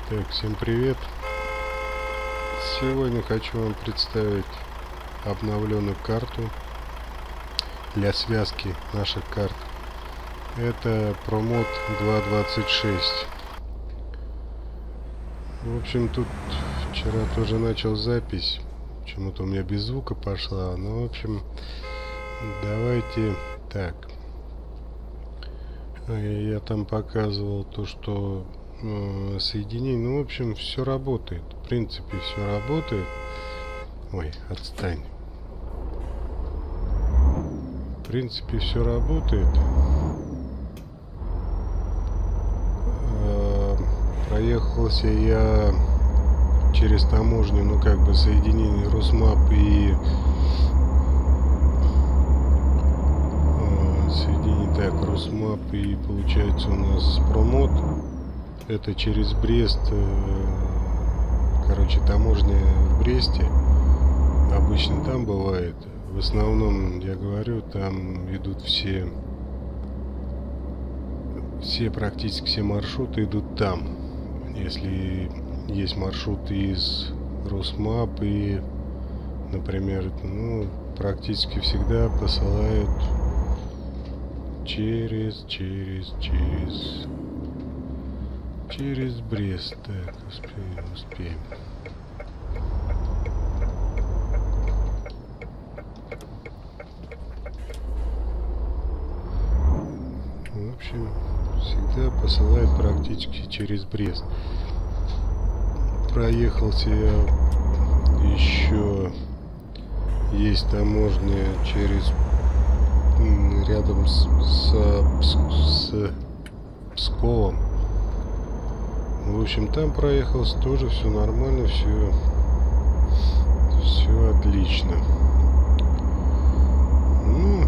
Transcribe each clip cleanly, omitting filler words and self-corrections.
Так, всем привет! Сегодня хочу вам представить обновленную карту для связки наших карт. Это ProMod 2.26. В общем, тут вчера тоже начал запись. Почему-то у меня без звука пошла. Ну, в общем, давайте так. Я там показывал то, что соединение. Ну, в общем, все работает. В принципе, все работает. Ой, отстань. В принципе, все работает. Проехался я через таможню, ну, как бы соединение Росмап и соединение, так, Росмап и получается у нас ProMod. Это через Брест, короче, таможня в Бресте. Обычно там бывает. В основном, я говорю, там идут практически все маршруты идут там. Если есть маршрут из Росмап и, например, ну, практически всегда посылают через Брест. Так, успеем. В общем, всегда посылают практически через Брест. Проехался я еще, есть таможня через рядом с Псковом. В общем, там проехался тоже, все нормально, все отлично. Ну,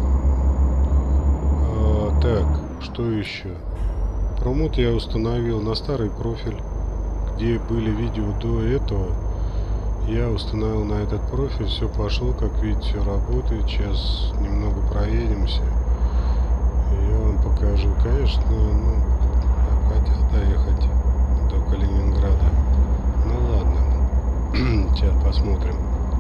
так, что еще? ProMod я установил на старый профиль, где были видео до этого. Я установил на этот профиль, все пошло, как видите, все работает. Сейчас немного проедемся. Я вам покажу, конечно, ну, я хотел доехать до Калининграда. Ну ладно, сейчас посмотрим.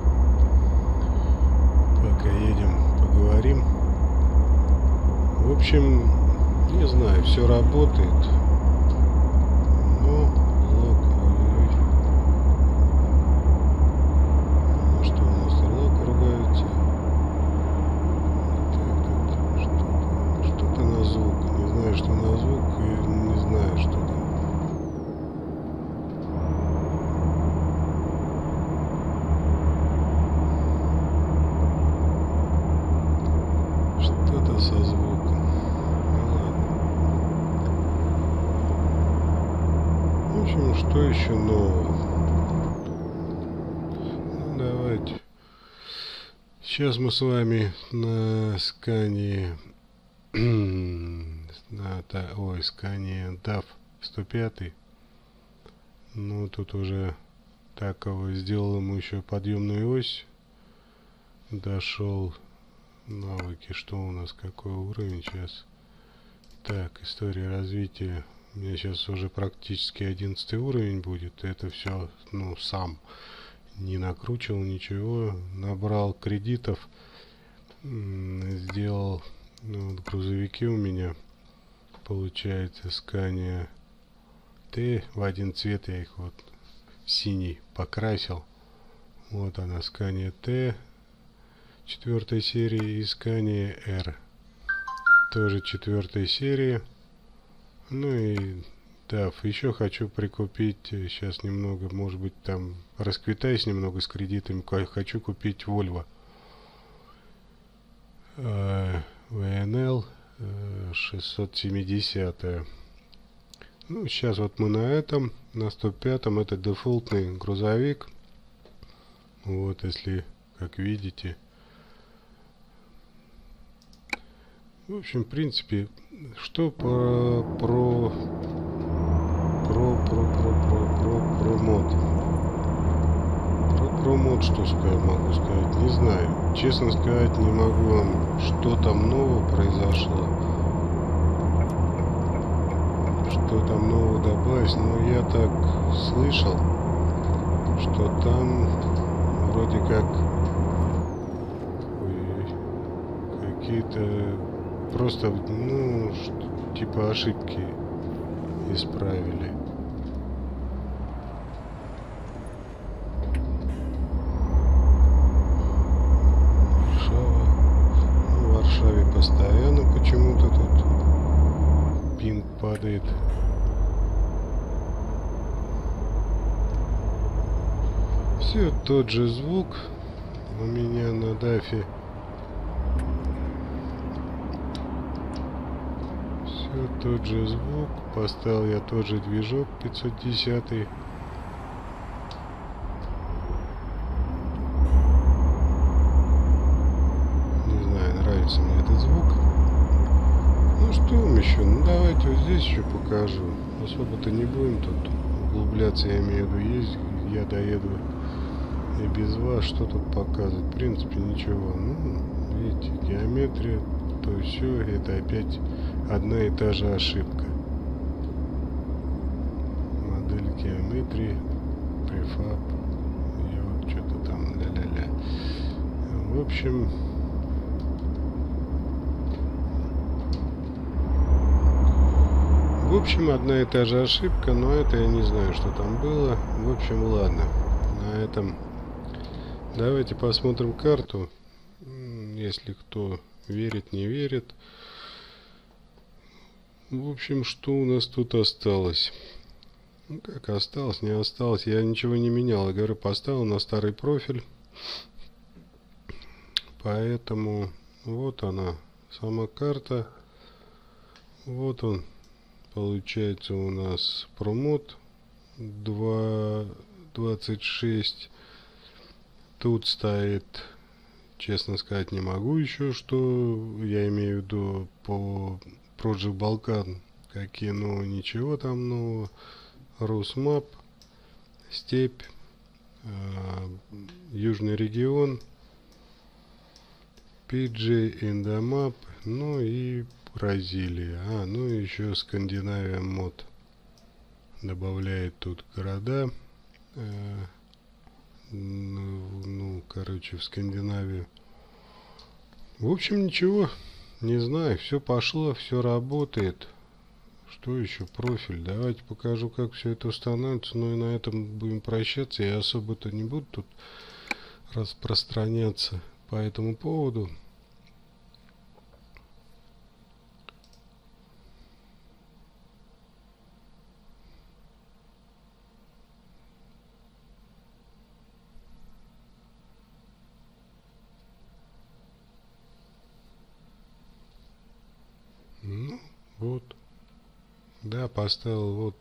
Пока едем, поговорим. В общем, не знаю, все работает. Ну, что у нас лок ругается? Что-то на звук. Не знаю, что на звук, и не знаю, что там. Что-то со звуком. Ну ладно. В общем, что еще нового? Ну, давайте. Сейчас мы с вами на скане скане DAF 105. Ну, тут уже таково сделал ему еще подъемную ось. Дошел. Навыки, что у нас, какой уровень сейчас? Так, история развития. У меня сейчас уже практически 11 уровень будет. Это все, ну, сам не накручивал ничего. Набрал кредитов. Сделал, ну, вот грузовики у меня. Получается, Scania T. В один цвет я их вот в синий покрасил. Вот она, Scania T. 4 серии и Scania R. Тоже 4 серии. Ну и DAF. Еще хочу прикупить. Сейчас немного, может быть, там расквитаюсь немного с кредитами. Хочу купить Volvo VNL 670. Ну, сейчас вот мы на этом, на 105-м. Это дефолтный грузовик. Вот, если, как видите. В общем, в принципе, что ProMod? Про ProMod что могу сказать? Не знаю. Честно сказать, не могу вам, что там нового произошло. Что что там нового добавить, но я так слышал, что там вроде как какие-то просто, ну, типа ошибки исправили. Варшава. Ну, в Варшаве постоянно почему-то тут пинг падает. Все тот же звук у меня на дафе. Все тот же звук. Поставил я тот же движок 510. Не знаю, нравится мне этот звук. Ну что вам еще? Ну давайте вот здесь еще покажу. Особо-то не будем тут углубляться, я имею в виду, есть, я доеду и без вас. Что тут показывать? В принципе ничего. Ну, видите, геометрия, то все, это опять одна и та же ошибка. Модель геометрии, префаб, и вот что-то там ля-ля-ля. В общем, одна и та же ошибка, но это я не знаю, что там было. В общем, ладно. На этом давайте посмотрим карту. Если кто верит, не верит. В общем, что у нас тут осталось? Ну, как осталось, не осталось. Я ничего не менял. Я говорю, поставил на старый профиль. Поэтому вот она, сама карта. Вот он. Получается у нас промод 2.26. Тут стоит, честно сказать, не могу еще, что я имею в виду по Project Balkan. Какие, ну, ничего там нового. Русмап, степь, южный регион, PG in the map, ну и Бразилия. Ну и еще Скандинавия мод добавляет тут города. Ну, короче, в Скандинавию. В общем, ничего, не знаю, все пошло, все работает. Что еще? Профиль. Давайте покажу, как все это устанавливается. Ну и на этом будем прощаться. Я особо-то не буду тут распространяться по этому поводу. Ну, вот. Да, поставил вот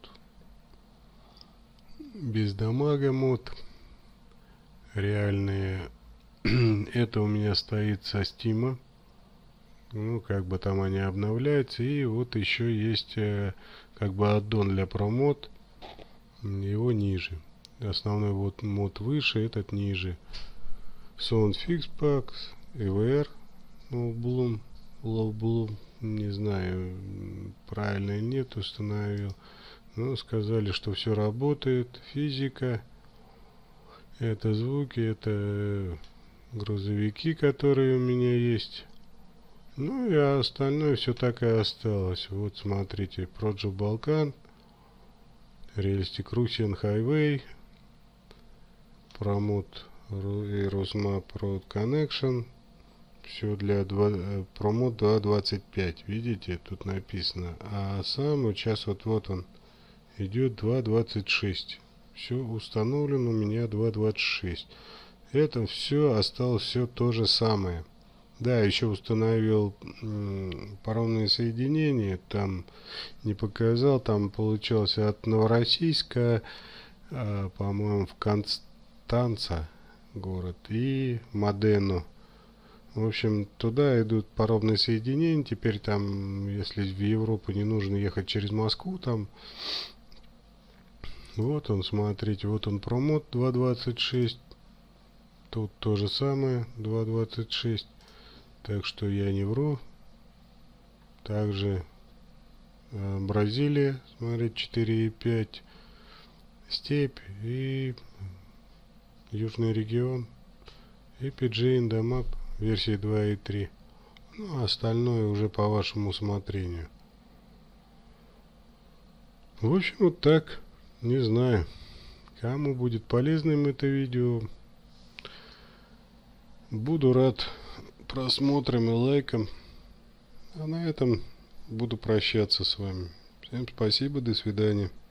без дамага мод. Реальные. Это у меня стоит со стима. Ну, как бы там они обновляются. И вот еще есть как бы аддон для промод. Его ниже. Основной вот мод выше, этот ниже. Sound Fix Packs, EVR, ну, Bloom, Low Bloom, не знаю, правильно нет, установил. Но сказали, что все работает. Физика, это звуки, это грузовики, которые у меня есть. Ну и остальное все так и осталось. Вот смотрите, Project Balkan, Realistic Russian Highway, Promote и Rosmap Road Connection. Все для Promote 2.25. Видите, тут написано. А сам вот сейчас вот он идет 2.26. Все установлено у меня 2.26. Это все осталось все то же самое. Да, еще установил паромные соединения. Там не показал. Там получилось от Новороссийска, по-моему, в Констанца город, и Модену. В общем, туда идут паромные соединения. Теперь там, если в Европу не нужно ехать через Москву, там вот он, смотрите, вот он промод 2.26. Тут то же самое 2.26. Так что я не вру. Также Бразилия, смотрите, 4,5. Степь и южный регион. И PG in the Map версии 2.3. Ну, а остальное уже по вашему усмотрению. В общем, вот так. Не знаю, кому будет полезным это видео. Буду рад просмотрам и лайкам. А на этом буду прощаться с вами. Всем спасибо, до свидания.